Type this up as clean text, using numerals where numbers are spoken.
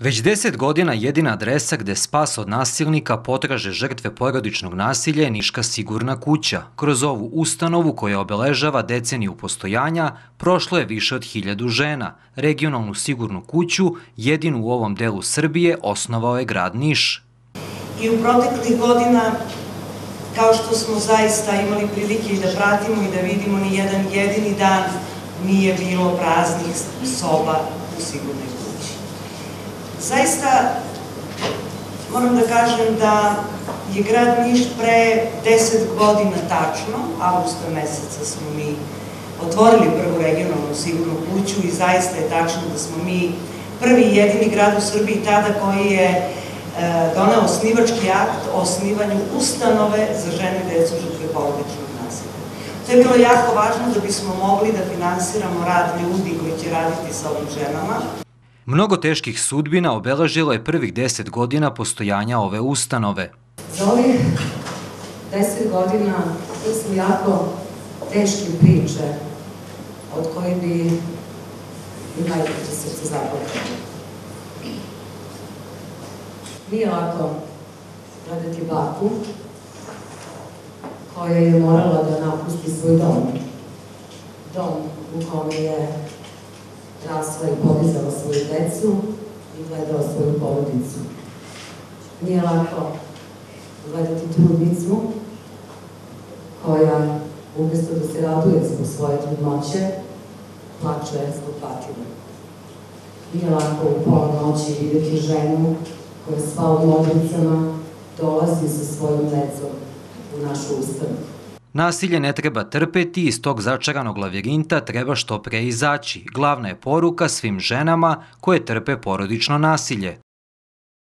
Već 10 godina jedina adresa gde spas od nasilnika potraže žrtve porodičnog nasilja je Niška sigurna kuća. Kroz ovu ustanovu koja obeležava deceniju postojanja prošlo je više od 1000 žena. Regionalnu sigurnu kuću, jedinu u ovom delu Srbije, osnovao je grad Niš. I u proteklih godina, kao što smo zaista imali prilike i da pratimo i da vidimo, ni jedan jedini dan nije bilo praznih soba u sigurnoj kući. Zaista moram da kažem da je grad Niš pre 10 godina tačno, avgusta meseca smo mi otvorili prvu regionalnu sigurnu kuću i zaista je tačno da smo mi prvi i jedini grad u Srbiji tada koji je doneo osnivački akt o osnivanju ustanove za žene i decu žrtve porodičnog nasilja. To je bilo jako važno da bismo mogli da finansiramo rad ljudi koji će raditi sa ovim ženama. Mnogo teških sudbina obeležilo je prvih 10 godina postojanja ove ustanove. Za ovih 10 godina to su jako teške priče od koje bi i najbolje srce zaplakalo. Nije lako gledati baku koja je morala da napusti svoj dom. Dom u kome je rasla i podizala svoju decu i gledala svoju porodicu. Nije lako gledati trudnicu koja umjesto da se raduje zbog svoje trudnoće, plače zbog batine. Nije lako u pola noći vidjeti ženu koja sva u modricama dolazi sa svojom decom u našu ustanovu. Nasilje ne treba trpeti, iz tog začaranog lavirinta treba što pre izaći. Glavna je poruka svim ženama koje trpe porodično nasilje.